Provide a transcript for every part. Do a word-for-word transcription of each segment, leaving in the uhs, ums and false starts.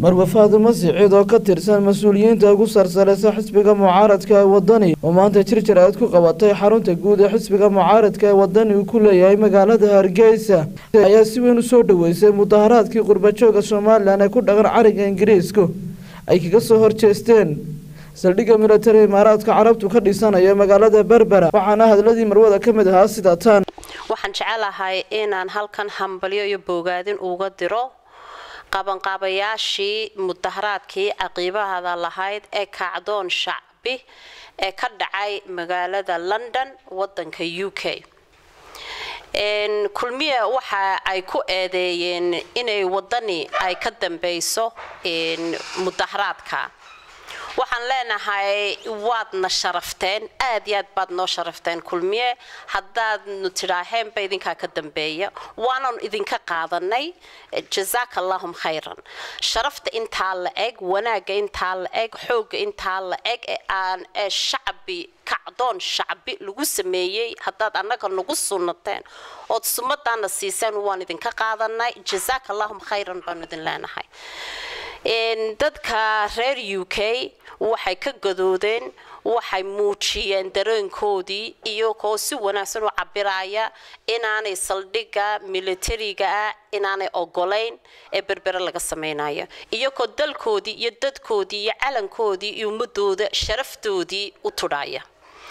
marwa Faadimo Siciid oo ka tirsan mas'uuliyiinta ugu sarsaaraysa xisbiga mucaaradka ee wadani oo maanta jirjir aad ku qabatay xarunta guud ee xisbiga mucaaradka ee wadani uu ku leeyahay magaalada Hargeysa ayaa si weyn u soo dhaweysay mudaharaadkii qurbajooga Soomaaliland ee ku dhaqan cariga Ingiriiska ay kaga soo horjeesteen saldhigga military Imaaraadka Carabtu ka dhisanaya magaalada Berbera waxaana hadladii marwada ka mid ahaa sida tan waxaan jecelahay inaan halkan hambalyo iyo bogaadin uga diro qaban qabayaashii mudaharaadkii aqiibahada lahayd ee kacdoon shacbi ee ka dhacay magaalada London wadanka U K in kulmiye waxa ay ku eedeeyeen inay wadani ay ka dambayso in mudaharaadka waxaan leenahay waadna sharafteen aad iyo aad baad noo sharafteen kulmiye haddaad nutiraaheen ba idinka ka dambeeya waanan idinka qaadanay jazaakallahum khayran sharafta inta la eg wanaaga inta la eg xoog inta la eg ee aan shacbi kacdoon shacbi lagu sameeyay haddaad annaga nagu sunnateen oo sumadana siisaan waan idinka qaadanay jazaakallahum khayran baan idin leenahay in dadka reer U K waxay ka gadoodeen waxay muujiyeen dareenkoodii iyo koo si wanaagsan u cabiraya inaanay saldhigga militariga inaanay ogoleyn ee Berbera laga sameeynayo iyo ko dalkoodii iyo dadkoodii iyo calankoodii iyo ummadooda sharaftoodii u tudhaya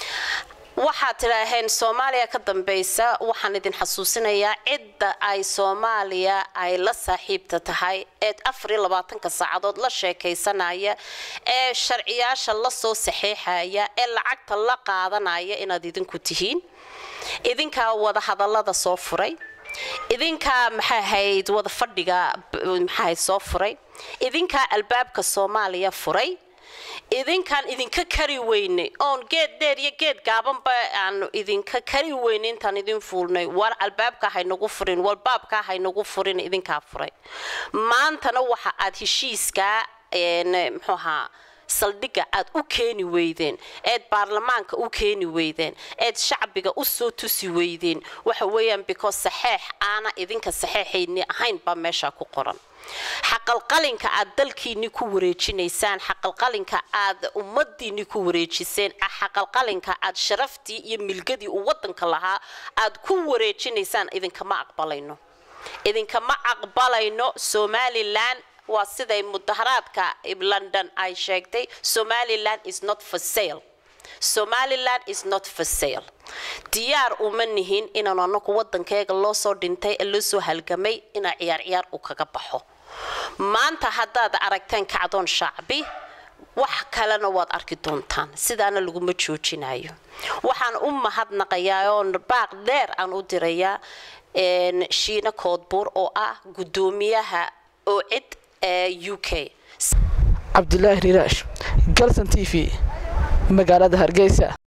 waxaa tiraaheen Soomaaliya ka dambaysa waxaan idin xasuusinayaa cidda ay Soomaaliya ay la saaxiibta tahay ee afar iyo labaatan saacadood la sheekaysanaya ee sharciyaasha la soo saxeexaya ee lacagta la qaadanaya inaad idinku tihiin idinka wada hadallada soo furay idinka maxay ahayd wada fadhiga maxay soo furay idinka albaabka Soomaaliya furay idinkan idinka kari weyne on geed dheer iyo geed gaaban ba aan idinka kari weyne intaan idin fuulnay war albaabka hay nagu furin walbaabka hay nagu furin idinka furay maantana waxa aad heshiiska een muxuu ahaa saldhigga aad u keeni weydeen ee baarlamaanka u keeni weydeen ee shacbiga u soo tusi weydeen waxa weeyaan because saxeex aana idinka saxeexayni ahayn ba meesha ku qoran xaqal qalinka aad dalkiini ku wareejinaysaan xaqal qalinka aad ummadiini ku wareejiseen xaqal qalinka aad sharaftii iyo milgadii u wadanka lahaa aad ku wareejinaysaan idinka ma aqbalayno idinka ma aqbalayno Somaliland waa siday mudaharaadka London ay sheegtay Somaliland is not for sale Somaliland is not for sale diyaar uma nihin inaan anagu wadankeega loo soo dhintay ee loo soo halgamay ina ciyaar ciyaar u kaga baxo maanta haddaad aragteen kacdoon shacbi wax kalena waad arki doontaan sidaana lagu ma joojinayo waxaan u mahadnaqayaa oo baaq dheer aan u dirayaa een Shiina Koodbuur oo ah gudoomiyaha oo cid ee U K Cabdullaahi Riiraash Galsan T V magaalada Hargeysa.